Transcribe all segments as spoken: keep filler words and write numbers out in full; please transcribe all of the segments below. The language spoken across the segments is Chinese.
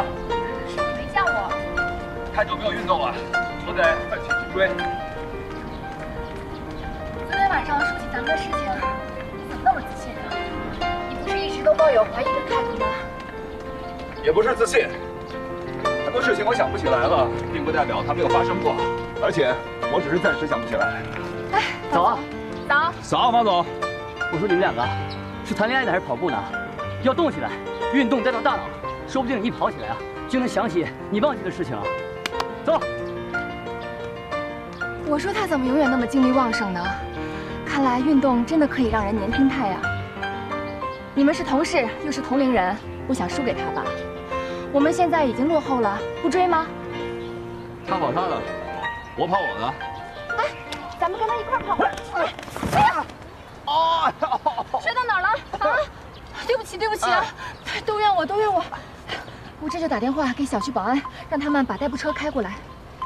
是你没叫我。 太久没有运动了，我得奋起直追。 昨天晚上说起咱们的事情，你怎么那么自信啊？你不是一直都抱有怀疑的态度吗？ 也不是自信，很多事情我想不起来了，并不代表它没有发生过，而且我只是暂时想不起来。 哎， 早啊！ 早。 早，马总。 我说你们两个是谈恋爱呢还是跑步呢？要动起来，运动带动大脑，说不定你一跑起来啊，就能想起你忘记的事情啊。走。 我说他怎么永远那么精力旺盛呢？看来运动真的可以让人年轻态呀。你们是同事，又是同龄人，不想输给他吧？我们现在已经落后了，不追吗？ 他跑他的，我跑我的。 哎，咱们跟他一块跑。哎呀！ 哦， 摔到哪儿了？啊！对不起，对不起啊！都怨我，都怨我。我这就打电话给小区保安，让他们把代步车开过来。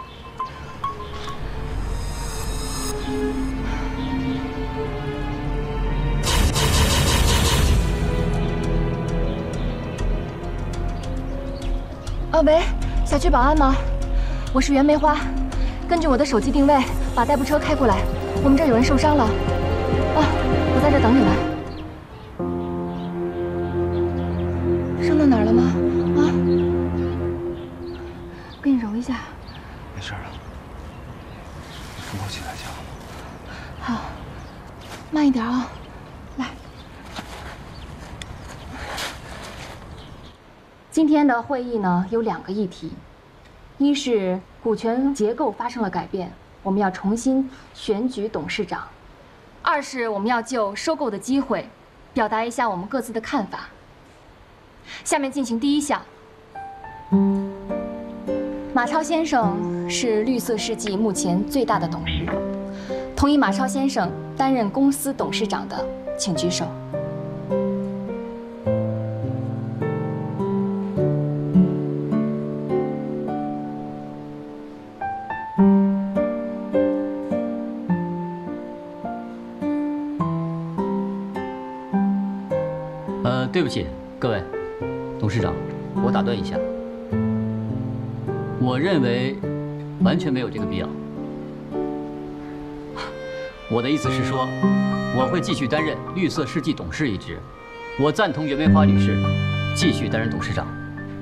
啊，喂，小区保安吗？我是袁梅花，根据我的手机定位，把代步车开过来。我们这儿有人受伤了。啊，我在这等你们。伤到哪儿了吗？啊，给你揉一下。 没事了，你从头起来讲。 好，慢一点啊，来。今天的会议呢有两个议题，一是股权结构发生了改变，我们要重新选举董事长；二是我们要就收购的机会，表达一下我们各自的看法。下面进行第一项。马超先生是绿色世纪目前最大的董事，同意马超先生担任公司董事长的，请举手。 呃，对不起，各位，董事长，我打断一下，我认为完全没有这个必要。我的意思是说，我会继续担任绿色世纪董事一职，我赞同袁梅花女士继续担任董事长。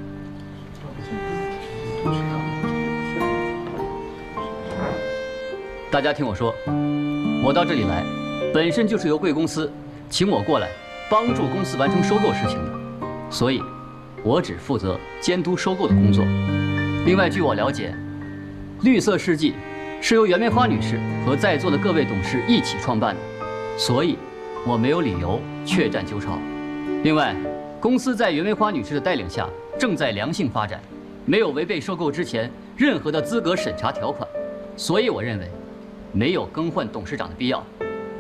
大家听我说，我到这里来，本身就是由贵公司请我过来帮助公司完成收购事情的，所以，我只负责监督收购的工作。另外，据我了解，绿色世纪是由袁梅花女士和在座的各位董事一起创办的，所以我没有理由确占鸠巢。另外，公司在袁梅花女士的带领下正在良性发展，没有违背收购之前任何的资格审查条款，所以我认为没有更换董事长的必要。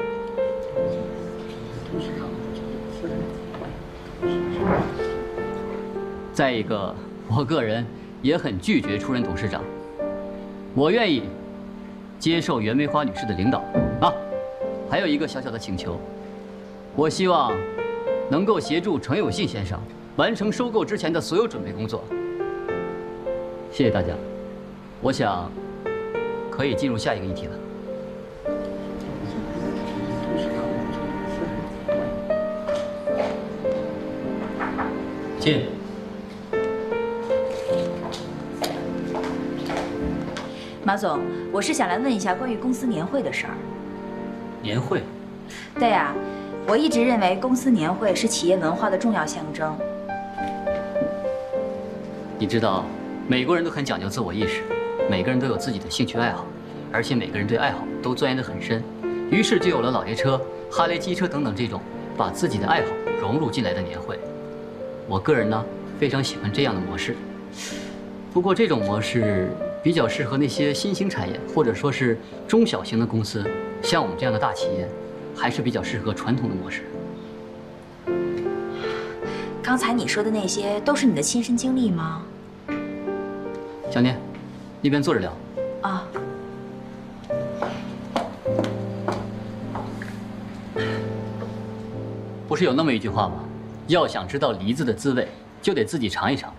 再一个，我个人也很拒绝出任董事长，我愿意接受袁梅花女士的领导啊。还有一个小小的请求，我希望能够协助程有信先生完成收购之前的所有准备工作。谢谢大家，我想可以进入下一个议题了。进。 马总，我是想来问一下关于公司年会的事儿。 年会？ 对呀，我一直认为公司年会是企业文化的重要象征。 你知道，美国人都很讲究自我意识，每个人都有自己的兴趣爱好，而且每个人对爱好都钻研得很深，于是就有了老爷车、哈雷机车等等这种把自己的爱好融入进来的年会。我个人呢，非常喜欢这样的模式。不过这种模式比较适合那些新兴产业，或者说是中小型的公司，像我们这样的大企业，还是比较适合传统的模式。 刚才你说的那些都是你的亲身经历吗？ 小念，那边坐着聊。 啊。 不是有那么一句话吗？要想知道梨子的滋味，就得自己尝一尝。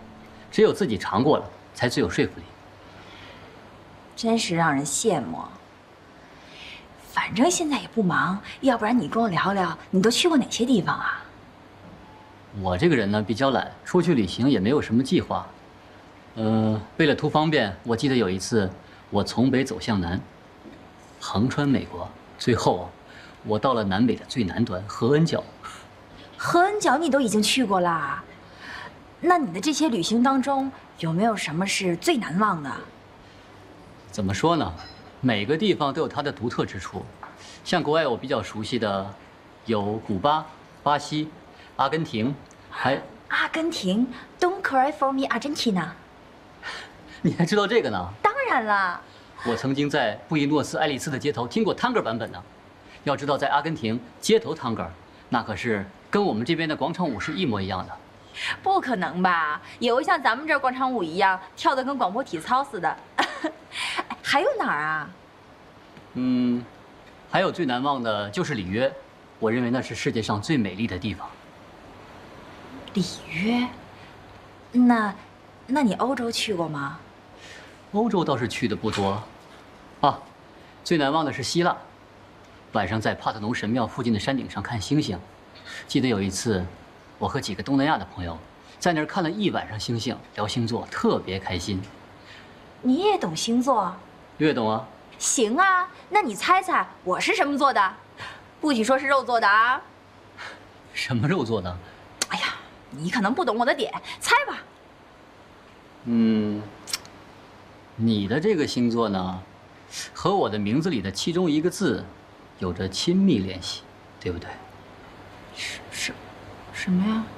只有自己尝过了，才最有说服力。 真是让人羡慕。反正现在也不忙，要不然你跟我聊聊，你都去过哪些地方啊？ 我这个人呢比较懒，出去旅行也没有什么计划。呃，为了图方便，我记得有一次我从北走向南，横穿美国，最后我到了南北的最南端合恩角。 合恩角你都已经去过啦，那你的这些旅行当中有没有什么是最难忘的？ 怎么说呢？每个地方都有它的独特之处。像国外我比较熟悉的有古巴、巴西、阿根廷，还阿根廷 ，Don't cry for me, Argentina。 你还知道这个呢？ 当然啦， 我曾经在布宜诺斯艾利斯的街头听过探戈版本呢。要知道，在阿根廷街头探戈，那可是跟我们这边的广场舞是一模一样的。 不可能吧？也会像咱们这儿广场舞一样跳得跟广播体操似的。还有哪儿啊？ 嗯，还有最难忘的就是里约，我认为那是世界上最美丽的地方。 里约？那，那你欧洲去过吗？ 欧洲倒是去的不多，啊，最难忘的是希腊。晚上在帕特农神庙附近的山顶上看星星，记得有一次，我和几个东南亚的朋友在那儿看了一晚上星星，聊星座，特别开心。 你也懂星座？ 略懂啊。 行啊，那你猜猜我是什么座的？不许说是肉做的啊！ 什么肉做的？ 哎呀，你可能不懂我的点，猜吧。 嗯，你的这个星座呢，和我的名字里的其中一个字有着亲密联系，对不对？ 是是，什么呀？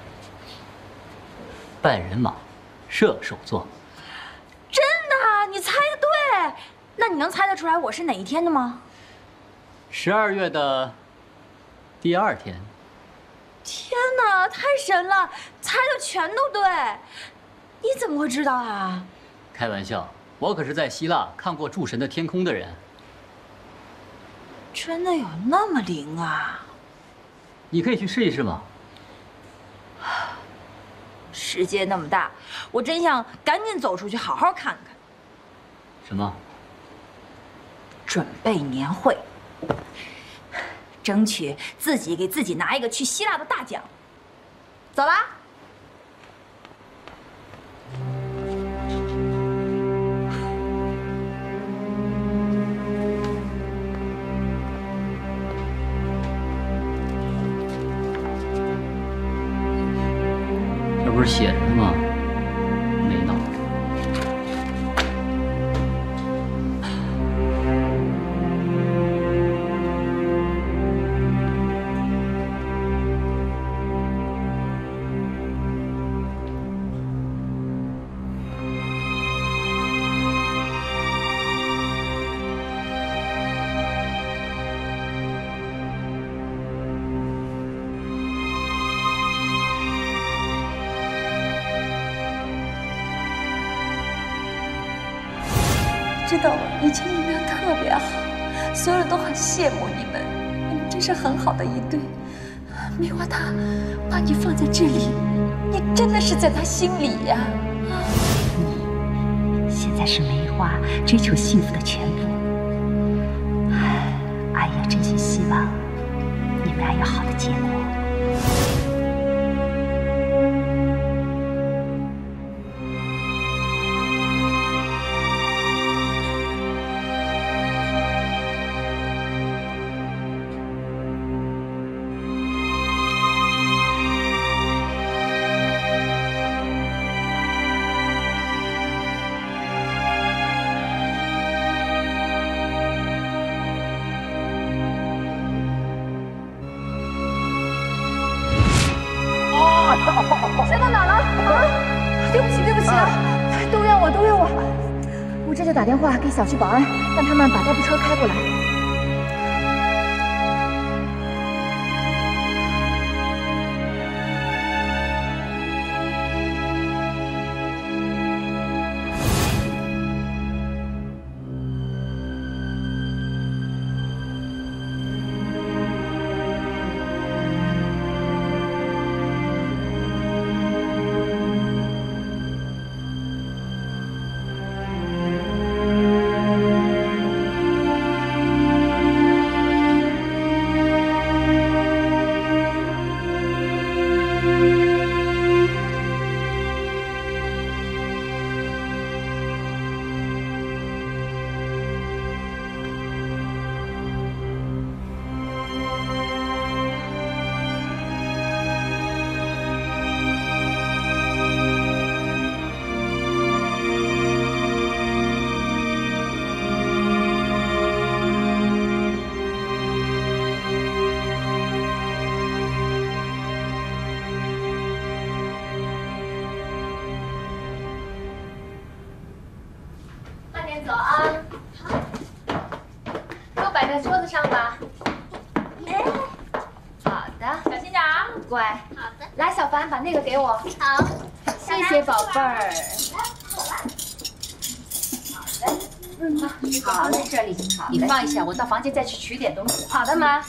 半人马，射手座。 真的？你猜的对。那你能猜得出来我是哪一天的吗？ 十二月的第二天。 天哪，太神了，猜的全都对。你怎么会知道啊？ 开玩笑，我可是在希腊看过诸神的天空的人。 真的有那么灵啊？ 你可以去试一试嘛。 世界那么大，我真想赶紧走出去好好看看。 什么？ 准备年会，争取自己给自己拿一个去希腊的大奖。走啦！ 这不是写着呢吗？没脑子。 知道以前你们特别好，所有人都很羡慕你们，你们真是很好的一对。梅花他把你放在这里，你真的是在他心里呀。 你现在是梅花追求幸福的全部。唉，阿姨也真心希望你们俩有好的结果。 摔到哪儿了？啊！对不起，对不起啊！都怨我，都怨我！我这就打电话给小区保安，让他们把代步车开过来。 先走啊。给我摆在桌子上吧。哎，好的， 小心点啊！ 乖。 好的。 来，小凡，把那个给我。 好。 谢谢宝贝儿。 嗯，好，在这里，你放一下，我到房间再去取点东西。 好的，妈。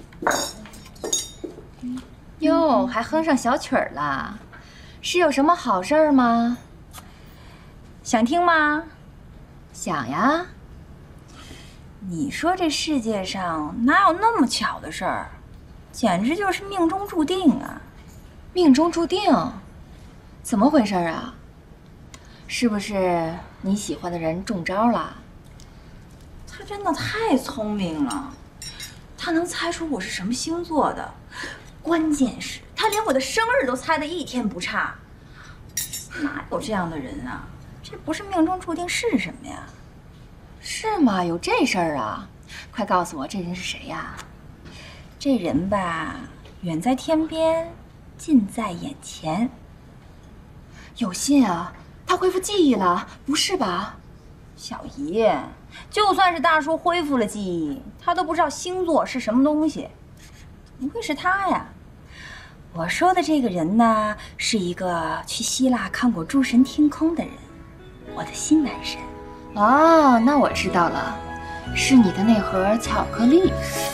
哟，还哼上小曲儿了，是有什么好事儿吗？ 想听吗？ 想呀。 你说这世界上哪有那么巧的事儿？简直就是命中注定啊！ 命中注定？怎么回事啊？是不是你喜欢的人中招了？ 他真的太聪明了，他能猜出我是什么星座的。关键是，他连我的生日都猜得一天不差。哪有这样的人啊？这不是命中注定是什么呀？ 是吗？有这事儿啊？快告诉我，这人是谁呀？ 这人吧，远在天边，近在眼前。 有信啊！他恢复记忆了，不是吧？ 小姨，就算是大叔恢复了记忆，他都不知道星座是什么东西。不会是他呀？我说的这个人呢，是一个去希腊看过诸神天空的人，我的新男神。 哦，那我知道了，是你的那盒巧克力。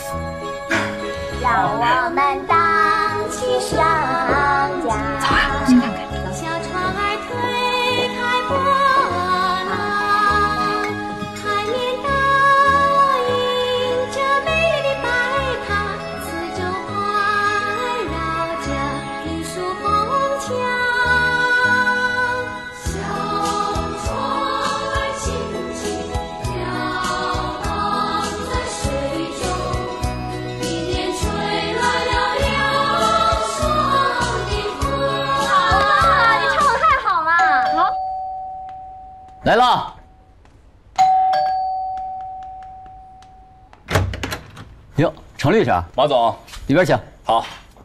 让我们荡起双桨， 走啊，先看看。 小船儿推开波浪，海面倒映着美丽的白塔，四周环绕着绿树红墙。小船儿轻轻飘荡在水中，一年吹来了凉爽的风。好了，你唱得太好了。好。 来了。哟，程律师， 马总， 里边请。 好。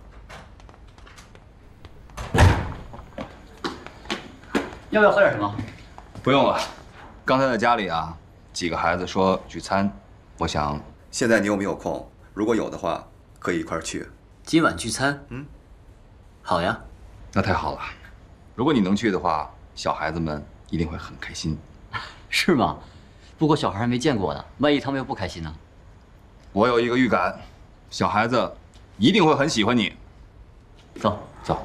要不要喝点什么？ 不用了，刚才在家里啊，几个孩子说聚餐，我想现在你有没有空？如果有的话，可以一块儿去。 今晚聚餐？ 嗯， 好呀。 那太好了。如果你能去的话，小孩子们一定会很开心。 是吗？不过小孩还没见过呢，万一他们又不开心呢？ 我有一个预感，小孩子一定会很喜欢你。 走走。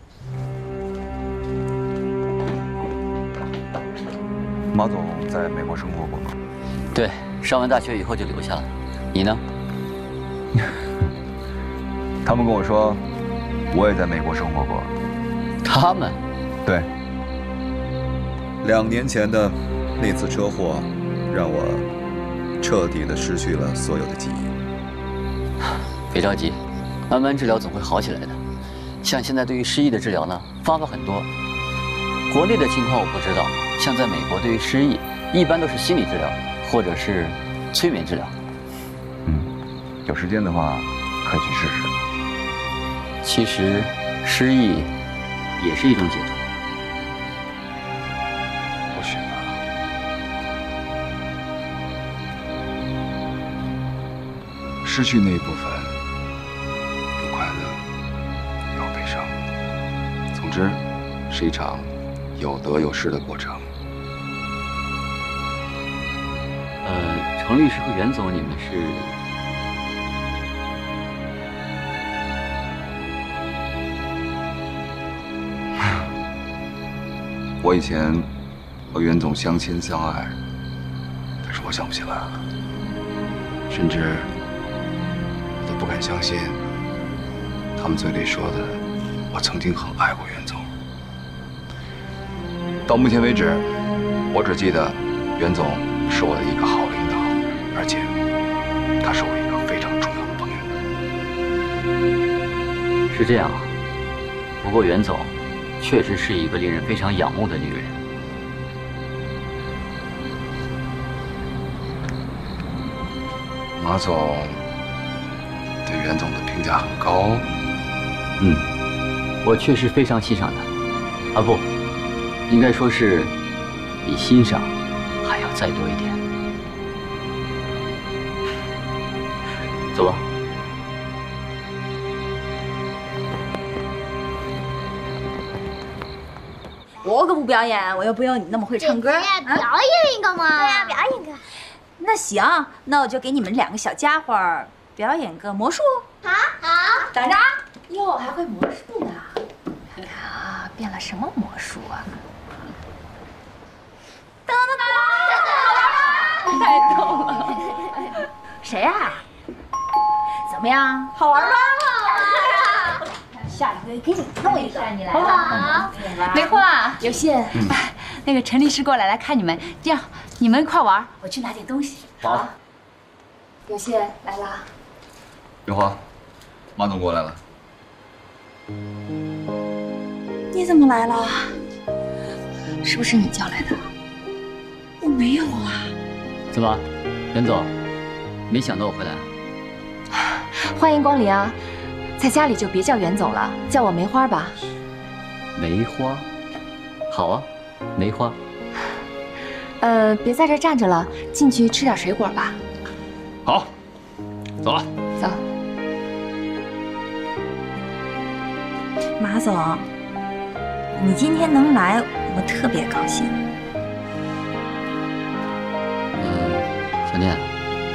马总在美国生活过吗？ 对，上完大学以后就留下了。你呢？ 他们跟我说，我也在美国生活过。 他们？ 对。两年前的那次车祸，让我彻底的失去了所有的记忆。 别着急，慢慢治疗总会好起来的。像现在对于失忆的治疗呢，方法很多。国内的情况我不知道，像在美国对于失忆，一般都是心理治疗或者是催眠治疗。 嗯，有时间的话可以去试试。 其实，失忆也是一种解脱。 或许吧。失去那一部分，有快乐，有悲伤。总之，是一场有得有失的过程。 呃，程律师和袁总，你们是？ 我以前和袁总相亲相爱，但是我想不起来了，甚至我都不敢相信他们嘴里说的我曾经很爱过袁总。到目前为止，我只记得袁总是我的一个好领导，而且他是我一个非常重要的朋友。 是这样啊。不过袁总确实是一个令人非常仰慕的女人。 马总对袁总的评价很高。 嗯，我确实非常欣赏她。啊不，应该说是比欣赏还要再多一点。走吧。 我可不表演，我又不有你那么会唱歌。 表演一个嘛？对呀，表演一个。 那行，那我就给你们两个小家伙表演个魔术。 好，好。 等着啊！ 哟，还会魔术呢？看看啊，变了什么魔术啊？ 噔噔噔！ 太逗了。 谁呀？怎么样？好玩吗？下一回给你弄一个，你来好。 梅花、有信，哎，那个陈律师过来来看你们，这样你们一块玩，我去拿点东西。 好。 有信来啦。 云华，马总过来了。 你怎么来了？ 是不是你叫来的？ 我没有啊。 怎么，袁总，没想到我会来？ 欢迎光临啊！在家里就别叫袁总了，叫我梅花吧。 梅花，好啊，梅花。 呃，别在这站着了，进去吃点水果吧。 好，走了。 走。 马总，你今天能来，我特别高兴。 嗯，小念，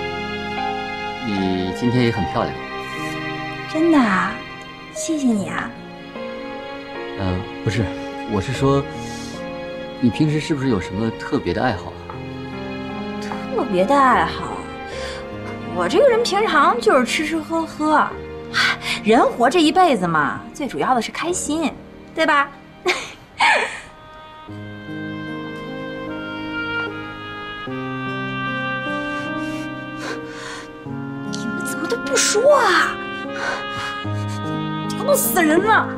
你今天也很漂亮。 真的啊，谢谢你啊。 嗯，不是，我是说，你平时是不是有什么特别的爱好啊？ 特别的爱好，我这个人平常就是吃吃喝喝。人活这一辈子嘛，最主要的是开心，对吧？你们怎么都不说啊？吵死人了！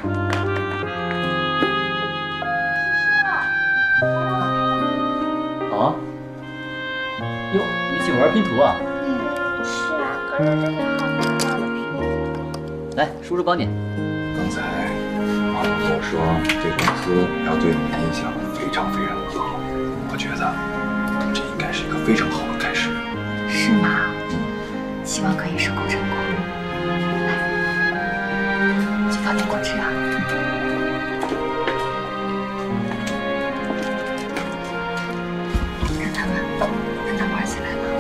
好啊。哟，你喜欢玩拼图啊？ 嗯，是啊，可是这些好难搞的拼图。 来，叔叔帮你。 刚才马总跟我说，这公司要对你的印象非常非常的好，我觉得这应该是一个非常好的开始。 是吗？希望可以收购成功。来，去早点果汁啊。看他们，跟他玩起来了。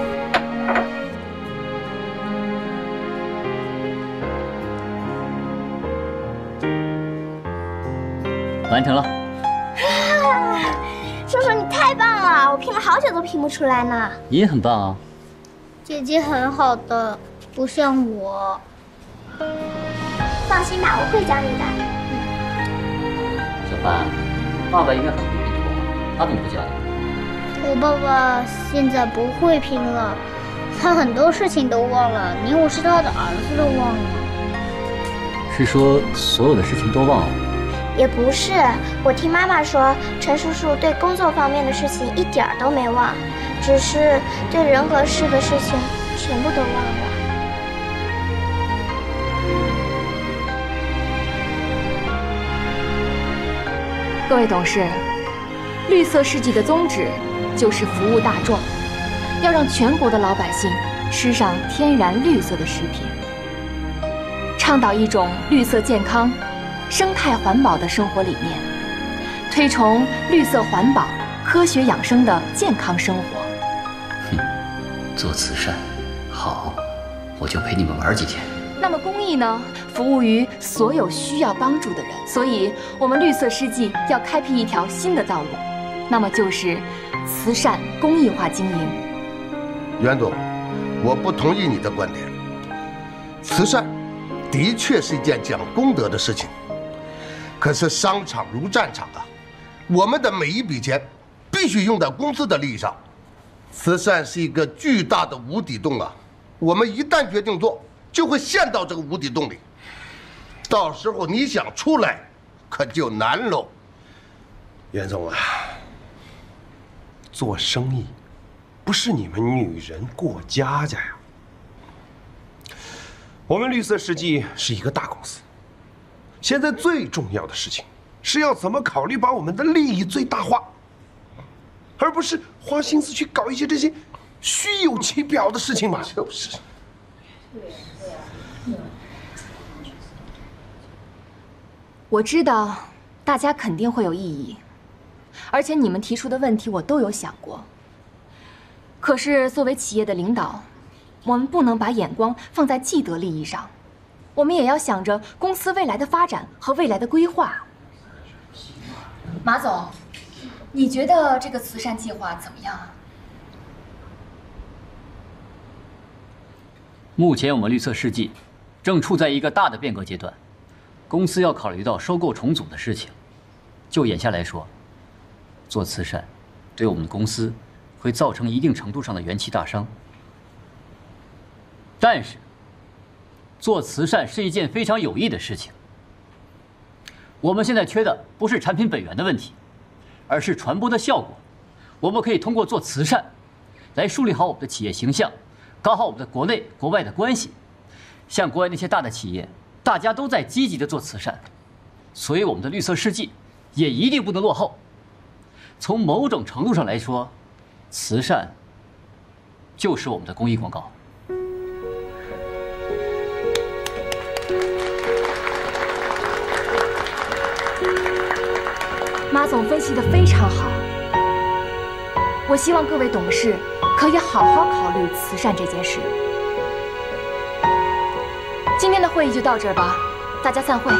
完成了。 叔叔，你太棒了！我拼了好久都拼不出来呢。 你也很棒啊。 姐姐很好的，不像我。放心吧，我会教你的。 小帆，爸爸应该很会拼图啊，他怎么不教你？ 我爸爸现在不会拼了，他很多事情都忘了，连我是他的儿子都忘了。 是说所有的事情都忘了？ 也不是，我听妈妈说，陈叔叔对工作方面的事情一点儿都没忘，只是对人和事的事情全部都忘了。 各位董事，绿色世纪的宗旨就是服务大众，要让全国的老百姓吃上天然绿色的食品，倡导一种绿色健康、生态环保的生活理念，推崇绿色环保、科学养生的健康生活。 哼，做慈善，好，我就陪你们玩几天。 那么公益呢，服务于所有需要帮助的人。所以，我们绿色世纪要开辟一条新的道路，那么就是慈善公益化经营。 袁总，我不同意你的观点。慈善的确是一件讲功德的事情，可是商场如战场啊，我们的每一笔钱必须用在公司的利益上。慈善是一个巨大的无底洞啊，我们一旦决定做，就会陷到这个无底洞里，到时候你想出来，可就难喽。 袁总啊，做生意不是你们女人过家家呀。我们绿色世纪是一个大公司，现在最重要的事情是要怎么考虑把我们的利益最大化，而不是花心思去搞一些这些虚有其表的事情嘛？就是。 我知道大家肯定会有异议，而且你们提出的问题我都有想过。可是作为企业的领导，我们不能把眼光放在既得利益上，我们也要想着公司未来的发展和未来的规划。马总，你觉得这个慈善计划怎么样啊？ 目前我们绿色世纪正处在一个大的变革阶段，公司要考虑到收购重组的事情。就眼下来说，做慈善对我们的公司会造成一定程度上的元气大伤。但是，做慈善是一件非常有益的事情。我们现在缺的不是产品本源的问题，而是传播的效果。我们可以通过做慈善，来树立好我们的企业形象，搞好我们的国内国外的关系。像国外那些大的企业，大家都在积极的做慈善，所以我们的绿色世纪也一定不能落后。从某种程度上来说，慈善就是我们的公益广告。 马总分析得非常好，我希望各位董事可以好好考虑慈善这件事。今天的会议就到这儿吧，大家散会。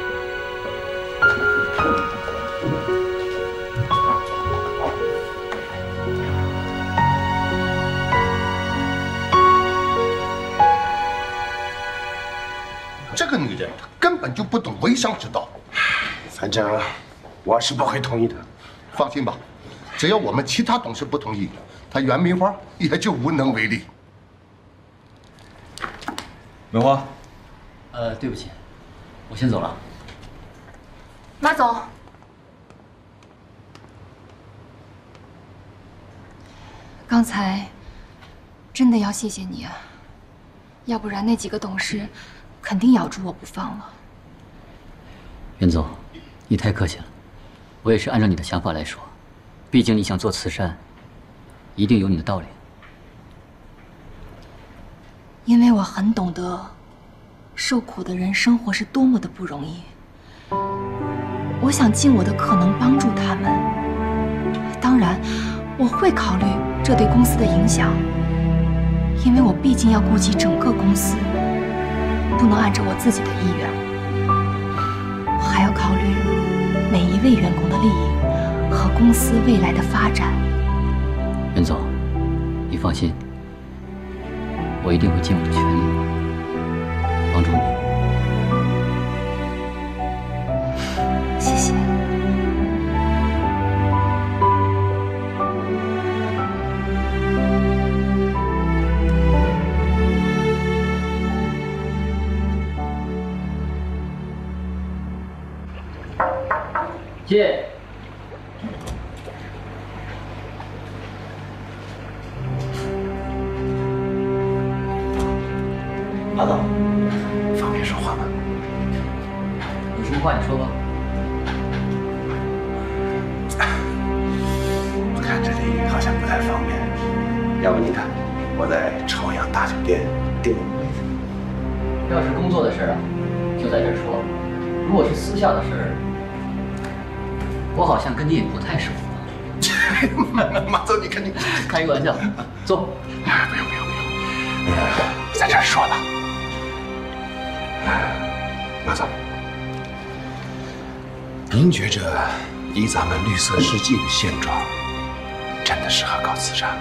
这个女人她根本就不懂微商之道， 反正我是不会同意的。 放心吧，只要我们其他董事不同意，她袁梅花也就无能为力。 梅花， 呃，对不起，我先走了。 马总，刚才真的要谢谢你啊，要不然那几个董事肯定咬住我不放了。 袁总，你太客气了，我也是按照你的想法来说，毕竟你想做慈善，一定有你的道理。 因为我很懂得，受苦的人生活是多么的不容易。我想尽我的可能帮助他们，当然，我会考虑这对公司的影响，因为我毕竟要顾及整个公司，不能按照我自己的意愿。我还要考虑每一位员工的利益和公司未来的发展。 袁总，你放心，我一定会尽我的全力帮助你。 谢谢。 谢。 马总，方便说话吗？ 有什么话你说吧。 我看这里好像不太方便，要不你看，我在朝阳大酒店订了位子。 要是工作的事儿啊，就在这儿说；如果是私下的事儿，我好像跟你也不太熟。 马总，你看你， 开一个玩笑，坐。 哎，不用不用不用，在这儿说吧。马总，您觉着以咱们绿色世纪的现状，真的适合搞慈善吗？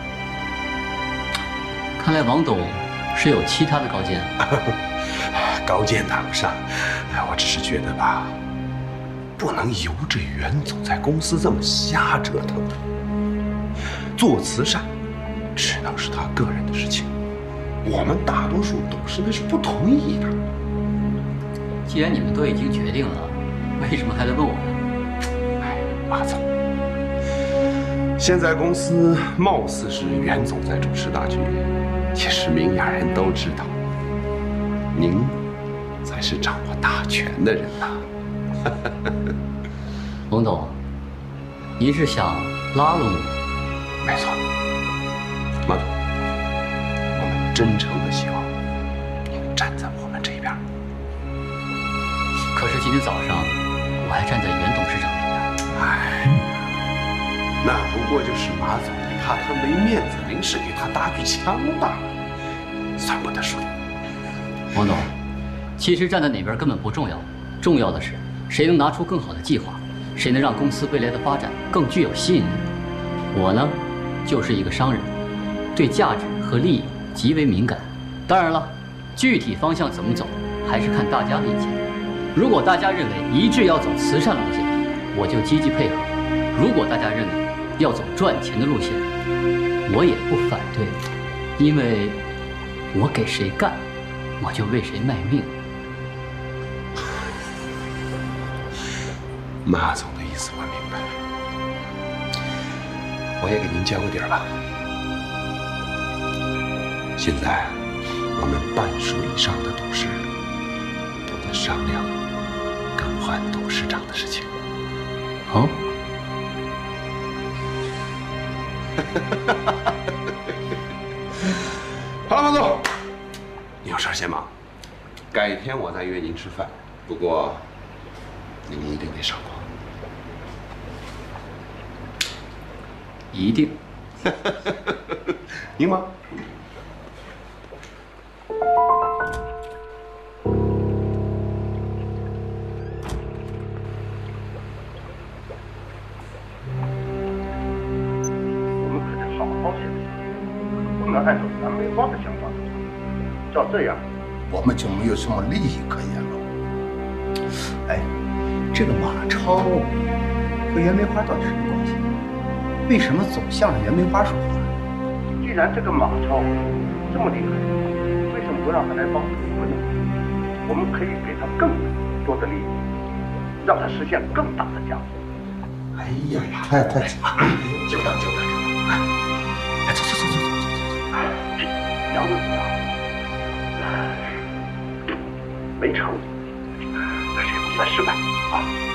看来王董是有其他的高见。 高见谈不上，我只是觉得吧，不能由着袁总在公司这么瞎折腾。做慈善，只能是他个人的事情，我们大多数董事们是不同意的。 既然你们都已经决定了，为什么还来问我呢？ 哎，马总，现在公司貌似是袁总在主持大局，其实明眼人都知道，您才是掌握大权的人呐。 王董，您是想拉拢我， 没错，马总，我们真诚的希望您站在我们这边。 可是今天早上我还站在袁董事长那边。 哎，那不过就是马总你怕他没面子，临时给他搭句腔罢了，算不得数。 王总，其实站在哪边根本不重要，重要的是谁能拿出更好的计划，谁能让公司未来的发展更具有吸引力。我呢，就是一个商人，对价值和利益极为敏感。当然了，具体方向怎么走，还是看大家的意见。如果大家认为一致要走慈善路线，我就积极配合；如果大家认为要走赚钱的路线，我也不反对，因为我给谁干，我就为谁卖命。 马总的意思我明白了，我也给您交个底儿吧。现在我们半数以上的董事都在商量更换董事长的事情。 哦。 好了，马总，你有事先忙，改天我再约您吃饭。不过您一定得赏光。 一定。 您忙。 按照南梅花的想法，照这样， 我们就没有什么利益可言了。 哎，这个马超和袁梅花到底什么关系？为什么总向着袁梅花说话？ 既然这个马超这么厉害，为什么不让他来帮助我们呢？我们可以给他更多的利益，让他实现更大的价值。 哎呀，太太， 就当就当，哎，哎，走走走走走。杨子啊，没成，那是也不算失败啊。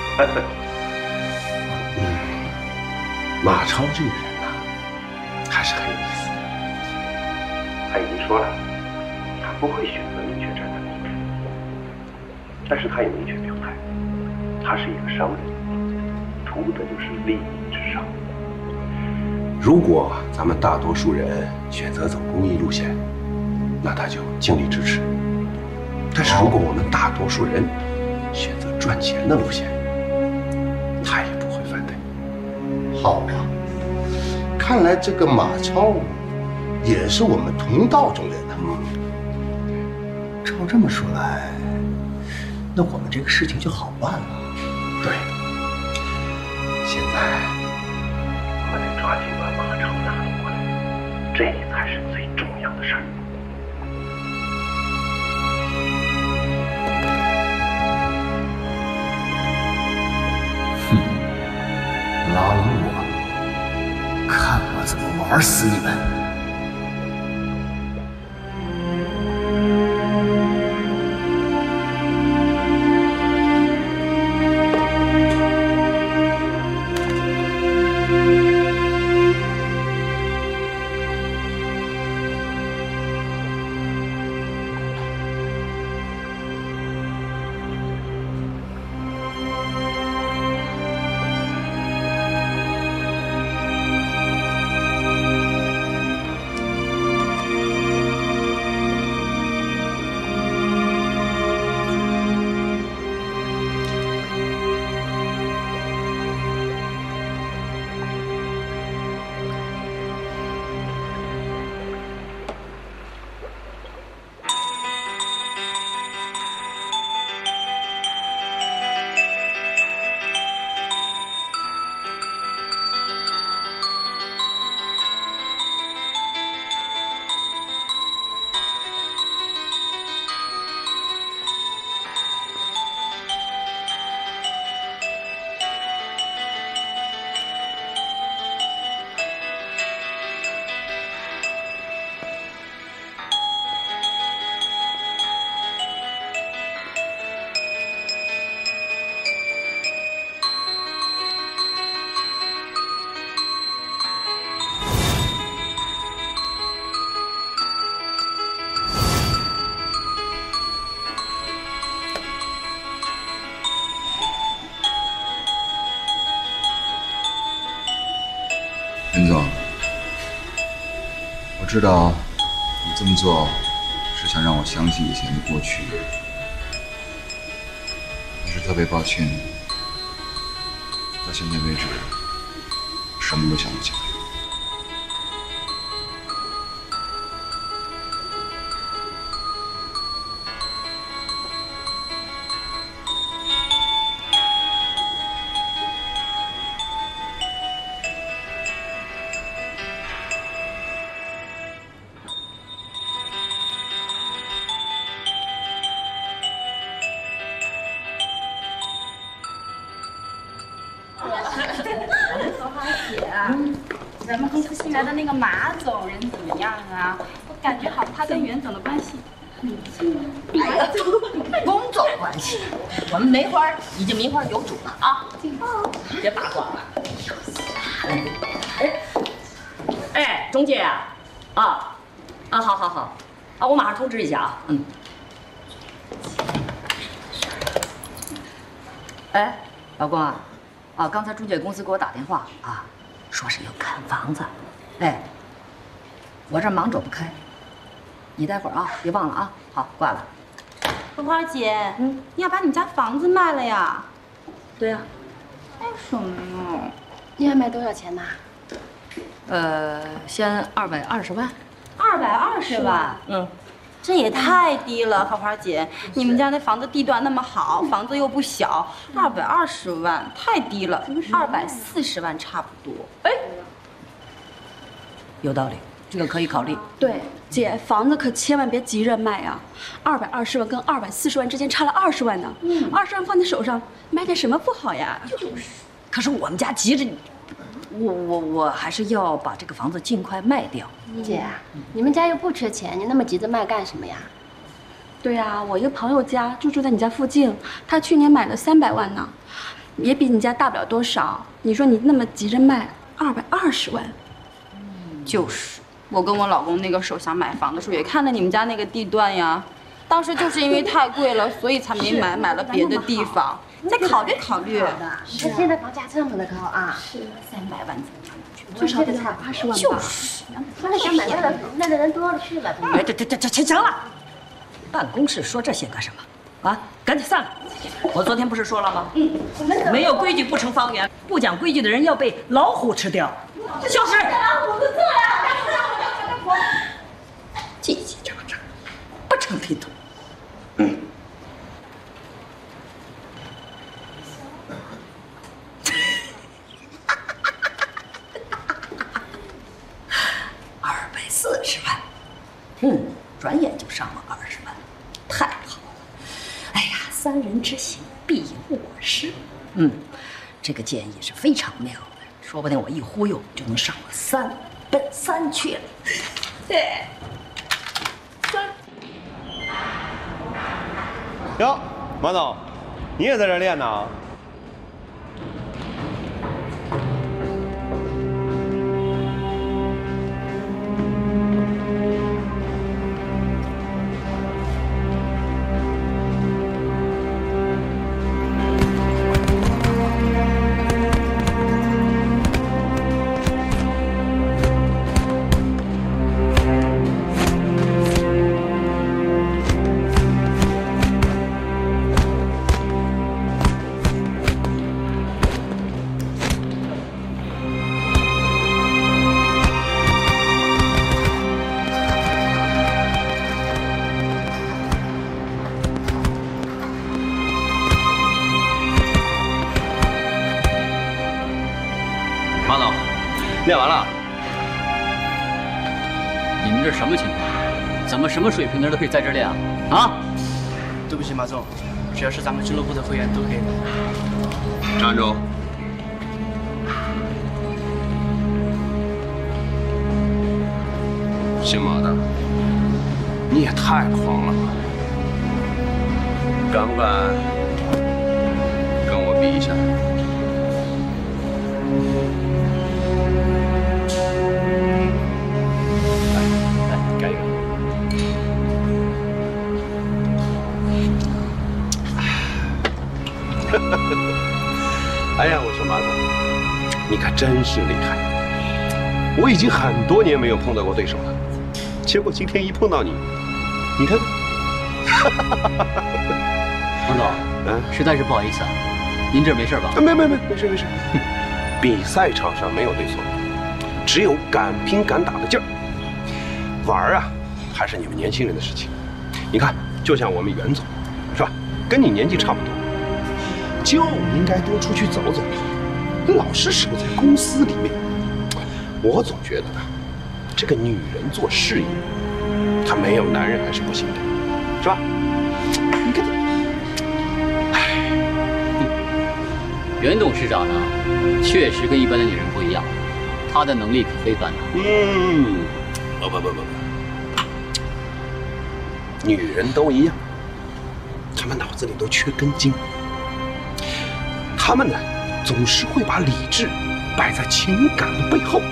嗯，马超这个人呐、啊，还是很有意思的。 他已经说了，他不会选择明确站在一边，但是他也明确表态，他是一个商人，图的就是利益至上。 如果咱们大多数人选择走公益路线，那他就尽力支持；但是如果我们大多数人选择赚钱的路线，他也不会反对。 好吧，看来这个马超也是我们同道中人呐。 照这么说来，那我们这个事情就好办了。 对，现在我们得抓紧把马超拿过来，这才是最重要的事儿。 哼，拉拢我，看我怎么玩死你们！ 任总，我知道你这么做是想让我相信以前的过去，但是特别抱歉，到现在为止，我什么都想不起来。 咱们公司新来的那个马总人怎么样啊？我感觉好像他跟袁总的关系很近。 工作关系，我们梅花已经名花有主了啊！别八卦了。哎，哎，中介啊，啊，啊，好好好，啊，我马上通知一下啊，嗯。哎，老公啊，啊，刚才中介公司给我打电话啊。 说是要看房子，哎，我这忙着不开，你待会儿啊，别忘了啊。好，挂了。 荷花姐，嗯，你要把你们家房子卖了呀？ 对呀。 为什么呢？你要卖多少钱呢？ 呃，先二百二十万。 二百二十万？嗯，这也太低了，荷花姐。你们家那房子地段那么好，房子又不小，二百二十万太低了，二百四十万差不多。哎， 有道理，这个可以考虑。 对，姐，房子可千万别急着卖啊！二百二十万跟二百四十万之间差了二十万呢。嗯，二十万放在手上，买点什么不好呀？ 就是。可是我们家急着，我我我还是要把这个房子尽快卖掉。 姐，你们家又不缺钱，你那么急着卖干什么呀？ 对呀，我一个朋友家就住在你家附近，他去年买了三百万呢，也比你家大不了多少。你说你那么急着卖，二百二十万。 就是，我跟我老公那个时候想买房的时候，也看了你们家那个地段呀。当时就是因为太贵了，所以才没买，买了别的地方。再考虑考虑。 他现在房价这么的高啊！ 是三百万， 最少得才八十万吧？ 就是，他那想买那的那的人多了去了。 哎，这这这这行了，办公室说这些干什么？啊，赶紧散了！我昨天不是说了吗？嗯，没有规矩不成方圆，不讲规矩的人要被老虎吃掉。消失！ 老虎不做呀！ 叽叽喳喳，不成体统。嗯。二百四十万，嗯，转眼就上了二十万，太好了！哎呀，三人之行必有我师。嗯，这个建议是非常妙的，说不定我一忽悠就能上了三，奔三去了。对。 哟，马总，你也在这练呢？练完了。 你们这什么情况？怎么什么水平的人都可以在这练啊？啊！ 对不起，马总，只要是咱们俱乐部的会员都可以练。 站住！姓马的，你也太狂了吧！敢不敢跟我比一下？ 来，来，干一个！ 哎呀，我说马总，你可真是厉害！ 我已经很多年没有碰到过对手了，结果今天一碰到你，你看看。 王总，嗯，实在是不好意思啊，您这没事吧？ 没没没，没事没事。比赛场上没有对错，只有敢拼敢打的劲儿。玩啊，还是你们年轻人的事情。你看，就像我们袁总，是吧？跟你年纪差不多，就应该多出去走走，老是守在公司里面。我总觉得呢，这个女人做事业，她没有男人还是不行的，是吧？你看， 哎，袁董事长呢，确实跟一般的女人不一样，她的能力可非凡呢。 嗯，不不不不不，女人都一样，她们脑子里都缺根筋，她们呢，总是会把理智摆在情感的背后。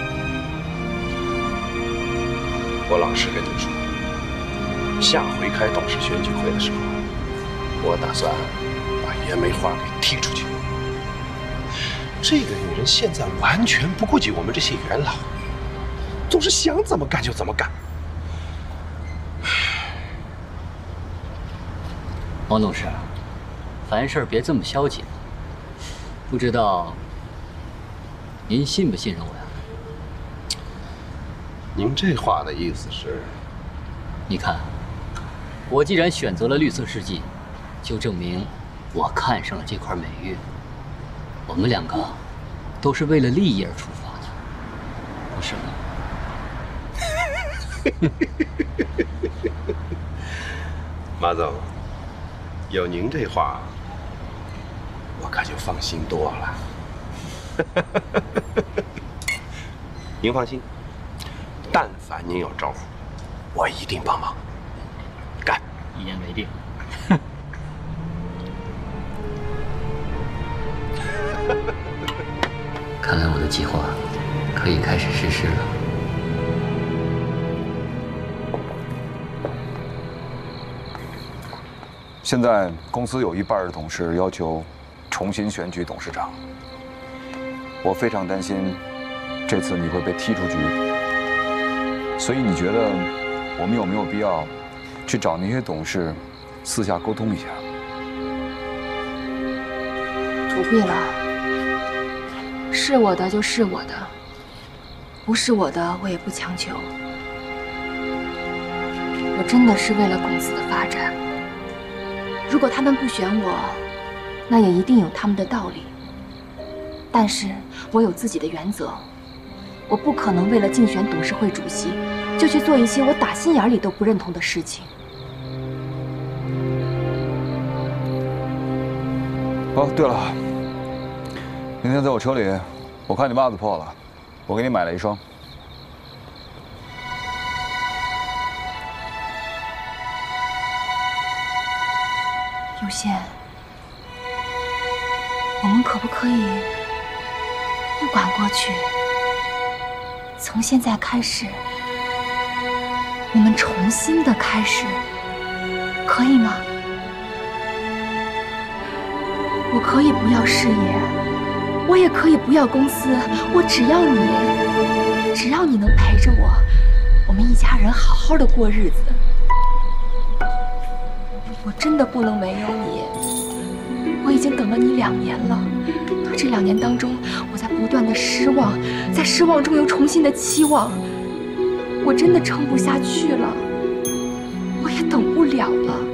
我老实跟你说，下回开董事选举会的时候，我打算把袁梅花给踢出去。这个女人现在完全不顾及我们这些元老，总是想怎么干就怎么干。 王董事，凡事别这么消极。不知道您信不信任我呀？ 您这话的意思是？ 你看，我既然选择了绿色世纪，就证明我看上了这块美玉。我们两个都是为了利益而出发的，不是吗？ 马总，有您这话，我可就放心多了。您放心。但凡您有招呼，我一定帮忙。干！ 一言为定。看来我的计划可以开始实施了。 现在公司有一半的董事要求重新选举董事长，我非常担心这次你会被踢出局。所以你觉得我们有没有必要去找那些董事私下沟通一下？ 不必了，是我的就是我的，不是我的我也不强求。我真的是为了公司的发展。如果他们不选我，那也一定有他们的道理。但是我有自己的原则。我不可能为了竞选董事会主席，就去做一些我打心眼里都不认同的事情。 哦，对了，明天在我车里，我看你袜子破了，我给你买了一双。 有贤，我们可不可以不管过去？从现在开始，我们重新的开始，可以吗？我可以不要事业，我也可以不要公司，我只要你，只要你能陪着我，我们一家人好好的过日子。我真的不能没有你，我已经等了你两年了。这两年当中，我在不断的失望，在失望中又重新的期望，我真的撑不下去了，我也等不了了。